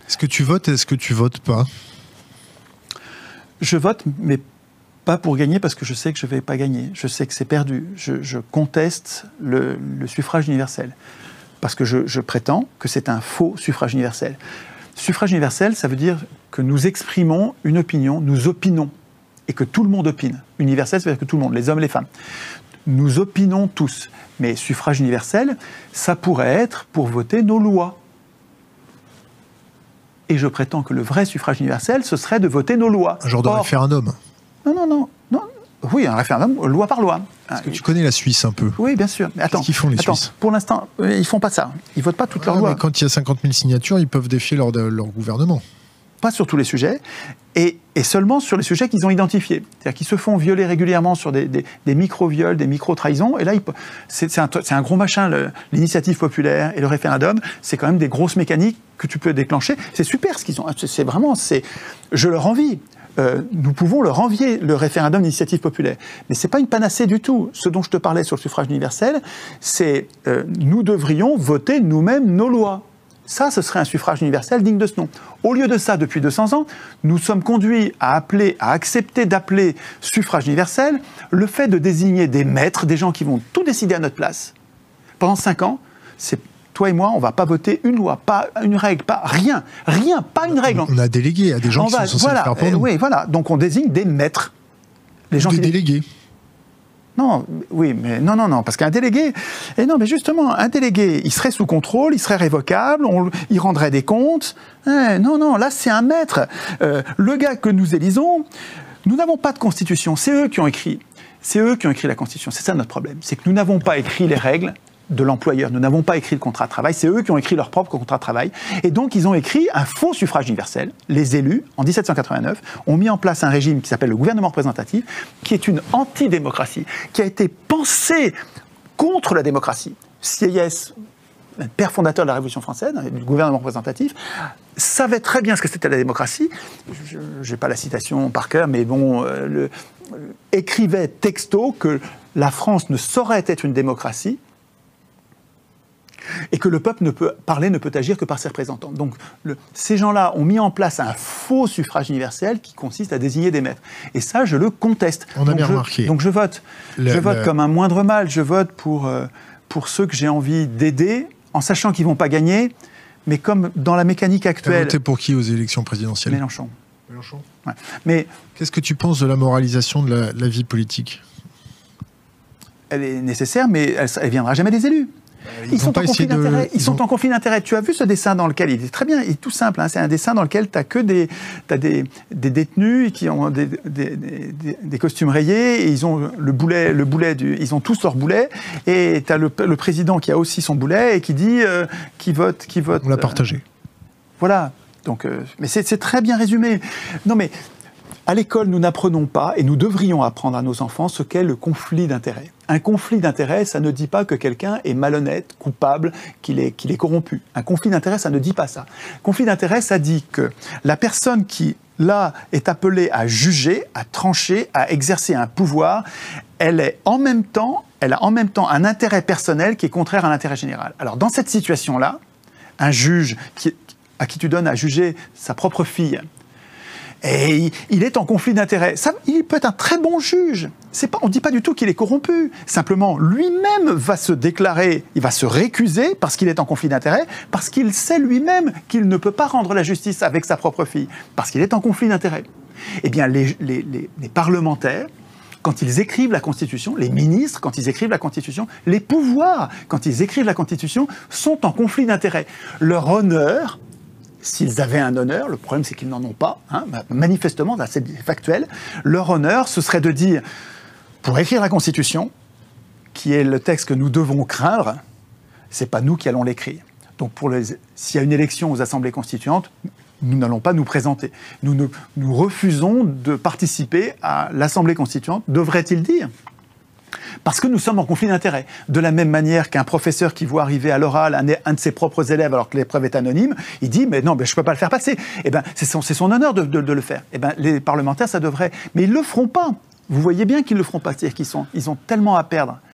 Est-ce que tu votes et est-ce que tu votes pas? Je vote, mais pas pour gagner, parce que je sais que je ne vais pas gagner. Je sais que c'est perdu. Je conteste le suffrage universel. Parce que je prétends que c'est un faux suffrage universel. Suffrage universel, ça veut dire que nous exprimons une opinion, nous opinons, et que tout le monde opine. Universel, ça veut dire que tout le monde, les hommes, les femmes. Nous opinons tous. Mais suffrage universel, ça pourrait être pour voter nos lois. Et je prétends que le vrai suffrage universel, ce serait de voter nos lois. Un genre de référendum. Non. Oui, un référendum, loi par loi. Est-ce que tu connais la Suisse un peu? Oui, bien sûr. Mais attends, qu'est-ce qu'ils font, les Suisses? Pour l'instant, ils ne font pas ça. Ils ne votent pas toutes leurs lois. Mais quand il y a 50 000 signatures, ils peuvent défier leur gouvernement. Pas sur tous les sujets, et seulement sur les sujets qu'ils ont identifiés. C'est-à-dire qu'ils se font violer régulièrement sur des micro-viols, des micro-trahisons, et là, c'est un gros machin, l'initiative populaire et le référendum, c'est quand même des grosses mécaniques que tu peux déclencher. C'est super ce qu'ils ont, c'est vraiment, je leur envie. Nous pouvons leur envier le référendum d'initiative populaire. Mais ce n'est pas une panacée du tout. Ce dont je te parlais sur le suffrage universel, c'est nous devrions voter nous-mêmes nos lois. Ça, ce serait un suffrage universel digne de ce nom. Au lieu de ça, depuis 200 ans, nous sommes conduits à accepter d'appeler suffrage universel le fait de désigner des maîtres, des gens qui vont tout décider à notre place. Pendant 5 ans, c'est toi et moi, on ne va pas voter une loi, pas une règle, pas rien, pas une règle. On a délégué à des gens qui sont censés le faire pour nous. Oui, voilà. Donc on désigne des maîtres. Les gens des délégués. Non, oui, mais non, parce qu'un délégué... Et non, mais justement, un délégué, il serait sous contrôle, il serait révocable, il rendrait des comptes. Non, là, c'est un maître. Le gars que nous élisons, nous n'avons pas de constitution, c'est eux qui ont écrit. C'est eux qui ont écrit la constitution, c'est ça notre problème. C'est que nous n'avons pas écrit les règles de l'employeur, nous n'avons pas écrit le contrat de travail, c'est eux qui ont écrit leur propre contrat de travail, et donc ils ont écrit un faux suffrage universel. Les élus, en 1789, ont mis en place un régime qui s'appelle le gouvernement représentatif, qui est une antidémocratie, qui a été pensé contre la démocratie. Sieyès, père fondateur de la Révolution française, du gouvernement représentatif, savait très bien ce que c'était la démocratie, je n'ai pas la citation par cœur, mais bon, écrivait texto que la France ne saurait être une démocratie, et que le peuple ne peut agir que par ses représentants. Donc ces gens-là ont mis en place un faux suffrage universel qui consiste à désigner des maîtres. Et ça, je le conteste. On a bien remarqué. Donc je vote. Je vote comme un moindre mal. Je vote pour ceux que j'ai envie d'aider, en sachant qu'ils ne vont pas gagner, mais comme dans la mécanique actuelle... Tu as voté pour qui aux élections présidentielles? Mélenchon. Ouais. Mais qu'est-ce que tu penses de la moralisation de la vie politique? Elle est nécessaire, mais elle ne viendra jamais des élus. Ils sont en conflit d'intérêts. Tu as vu ce dessin dans lequel, il est très bien, il est tout simple, hein, c'est un dessin dans lequel tu n'as que des détenus qui ont des costumes rayés, et ils ont ils ont tous leur boulet, et tu as le président qui a aussi son boulet, et qui dit qui vote. On l'a partagé. Voilà. Donc, mais c'est très bien résumé. Non mais, à l'école, nous n'apprenons pas, et nous devrions apprendre à nos enfants ce qu'est le conflit d'intérêts. Un conflit d'intérêts, ça ne dit pas que quelqu'un est malhonnête, coupable, qu'il est corrompu. Un conflit d'intérêts, ça ne dit pas ça. Conflit d'intérêts, ça dit que la personne qui, là, est appelée à juger, à trancher, à exercer un pouvoir, elle a en même temps un intérêt personnel qui est contraire à l'intérêt général. Alors, dans cette situation-là, un juge à qui tu donnes à juger sa propre fille, et il est en conflit d'intérêts. Il peut être un très bon juge. On ne dit pas du tout qu'il est corrompu. Simplement, lui-même va se déclarer, il va se récuser parce qu'il est en conflit d'intérêts, parce qu'il sait lui-même qu'il ne peut pas rendre la justice avec sa propre fille, parce qu'il est en conflit d'intérêts. Eh bien, les parlementaires, quand ils écrivent la Constitution, les ministres, quand ils écrivent la Constitution, les pouvoirs, quand ils écrivent la Constitution, sont en conflit d'intérêts. Leur honneur... S'ils avaient un honneur, le problème c'est qu'ils n'en ont pas, hein, manifestement, c'est factuel, leur honneur, ce serait de dire, pour écrire la Constitution, qui est le texte que nous devons craindre, c'est pas nous qui allons l'écrire. Donc s'il y a une élection aux assemblées constituantes, nous n'allons pas nous présenter. Nous refusons de participer à l'assemblée constituante, devrait-il dire ? Parce que nous sommes en conflit d'intérêts. De la même manière qu'un professeur qui voit arriver à l'oral un de ses propres élèves alors que l'épreuve est anonyme, il dit « mais non, je ne peux pas le faire passer ». Eh bien, c'est son honneur de le faire. Eh bien, les parlementaires, ça devrait... Mais ils ne le feront pas. Vous voyez bien qu'ils ne le feront pas. C'est-à-dire qu'ils ont tellement à perdre.